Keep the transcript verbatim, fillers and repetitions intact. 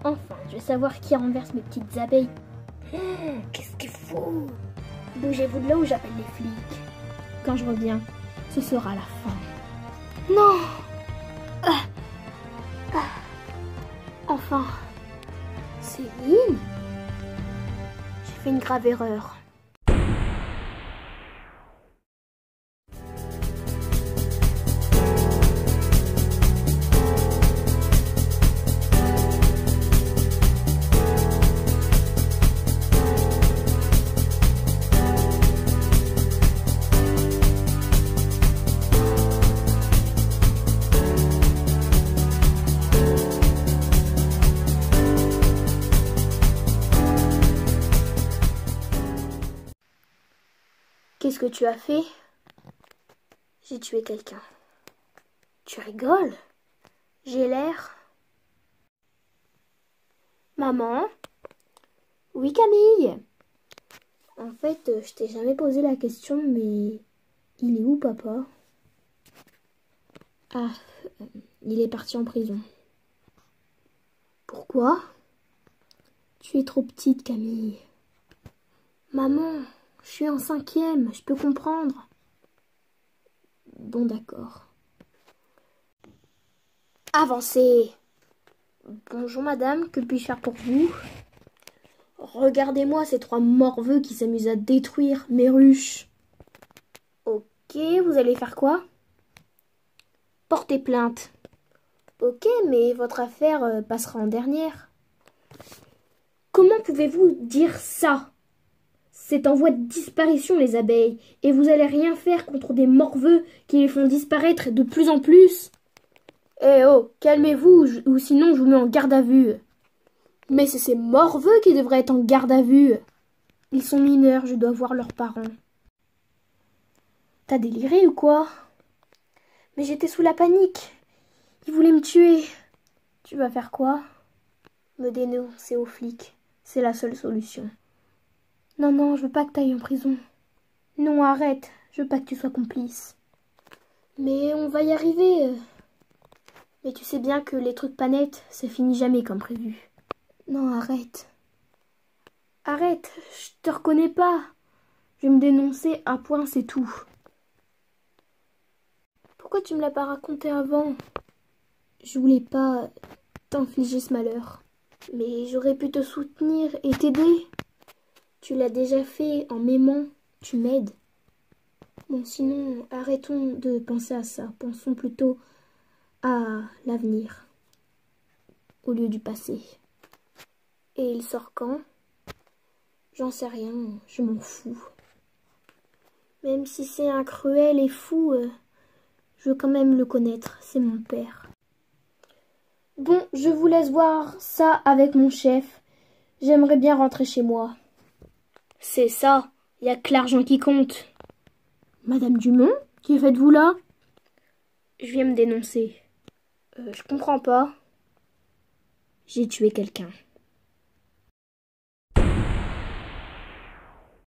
Enfin, je vais savoir qui renverse mes petites abeilles. Oh, qu'est-ce qu'il faut? Bougez-vous de là ou j'appelle les flics. Quand je reviens, ce sera la fin. Non. Ah. Ah. Enfin. Céline? J'ai fait une grave erreur. Qu'est-ce que tu as fait? J'ai tué quelqu'un. Tu rigoles? J'ai l'air... Maman? Oui, Camille? En fait, je t'ai jamais posé la question, mais... Il est où, papa? Ah, il est parti en prison. Pourquoi? Tu es trop petite, Camille. Maman, je suis en cinquième, je peux comprendre. Bon, d'accord. Avancez. Bonjour, madame, que puis-je faire pour vous? Regardez-moi ces trois morveux qui s'amusent à détruire mes ruches. Ok, vous allez faire quoi? Porter plainte. Ok, mais votre affaire euh, passera en dernière. Comment pouvez-vous dire ça? C'est en voie de disparition, les abeilles, et vous allez rien faire contre des morveux qui les font disparaître de plus en plus. Eh oh, calmez-vous, ou sinon je vous mets en garde à vue. Mais c'est ces morveux qui devraient être en garde à vue. Ils sont mineurs, je dois voir leurs parents. T'as déliré ou quoi? Mais j'étais sous la panique. Ils voulaient me tuer. Tu vas faire quoi? Me dénoncer aux flics. C'est la seule solution. Non, non, je veux pas que t'ailles en prison. Non, arrête. Je veux pas que tu sois complice. Mais on va y arriver. Mais tu sais bien que les trucs pas nets, ça finit jamais comme prévu. Non, arrête. Arrête, je te reconnais pas. Je vais me dénoncer à point, c'est tout. Pourquoi tu me l'as pas raconté avant? Je voulais pas t'infliger ce malheur. Mais j'aurais pu te soutenir et t'aider. Tu l'as déjà fait en m'aimant, tu m'aides. Bon, sinon, arrêtons de penser à ça. Pensons plutôt à l'avenir, au lieu du passé. Et il sort quand? J'en sais rien, je m'en fous. Même si c'est un cruel et fou, euh, je veux quand même le connaître, c'est mon père. Bon, je vous laisse voir ça avec mon chef. J'aimerais bien rentrer chez moi. C'est ça, il n'y a que l'argent qui compte. Madame Dumont, que faites-vous là? Je viens me dénoncer. Euh, je comprends pas. J'ai tué quelqu'un.